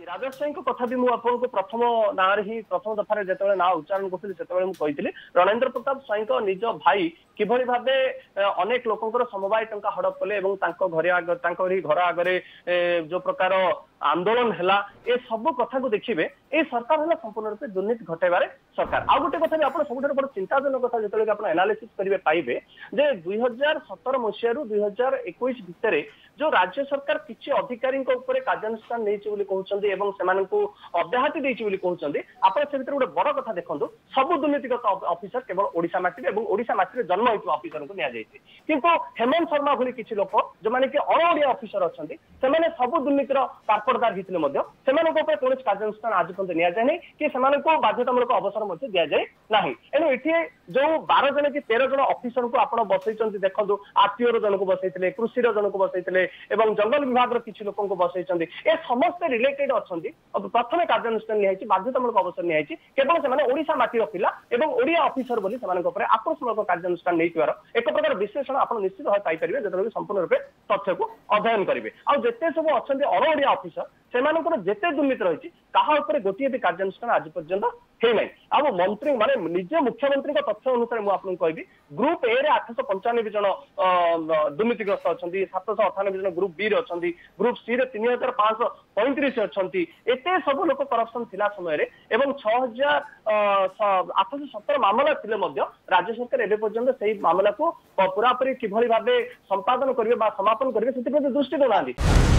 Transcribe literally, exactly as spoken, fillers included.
राजस्वाई कथा भी मुझे प्रथम ना ही प्रथम दफार जो ना उच्चारण करी से रणेन्द्र प्रताप स्वाई निज भाई किभली भाव अनेक लोकंर समवाय टंका हड़प कले घर घर आगे जो प्रकार आंदोलन है ए सब कथा को देखिए ये सरकार है संपूर्ण रूप दुर्नीति घटेबार सरकार आ गोटे कथा भी आप सब बड़ चिंताजनक कथा जो एनालिसिस करेंगे पाइबे जे दुई हजार सतर मसीह दुई हजार एक भितर जो राज्य सरकार किसी अधिकारी कार्यानुष्ठान नहीं अब्याहति कहते आप गोटे बड़ कथा देखो सब दुर्नीतिगत ऑफिसर केवल ओडिशा माटी और ओडिशा माटी जन्म होता ऑफिसर को किंतु हेमंत शर्मा भली किसी लोक जो मैंने कि अणओडिया ऑफिसर अच्छा से सब दुर्नीतिर पार्पड़दार होते कौन कार्यानुष्ठान आज पर्यटन नि जाए कि बाध्यतामूलक अवसर दि जाए ना एणु ये जो बार जन कि तेरह जन ऑफिसर को आप बसई देखो आरटीओ जन को बसई कृषि जन को बसई जंगल विभाग किसी लोक बसई समस्ते रिलेटेड अच्छा प्रथम कार्यानुष्ठान नि बाध्यतामूलक अवसर नि केवल से ओडिशा माटी पिला और ओडिया ऑफिसर बोली आक्रोशमूलक कार्यानुष्ठान नहीं एक प्रकार विश्लेषण आप निश्चित भाव पाइपर जो संपूर्ण रूप तथ्य को अध्ययन करेंगे आते सब अच्छा अणओडिया ऑफिसर से जिते दुर्नीति रही कहा गोटे भी कार्यानुष्ठान आज पर्यंत है ना अब मंत्री माने निजे मुख्यमंत्री तथ्य अनुसार मुझे कहबी ग्रुप ए आठश पंचानबे जन दुर्नीतिग्रस्त अच्छा सातश अठानबे जन ग्रुप बी अच्छा ग्रुप सी रे तीन हजार पांच पैंतीस अच्छा एत सब लोक करप्शन थिला समय छह हजार आठश सतर मामला थिले राज्य सरकार एवं पर्यंत से मामला को पूरापूरी किभली भाव संपादन करेंगे समापन करेंगे से दृष्टि देना।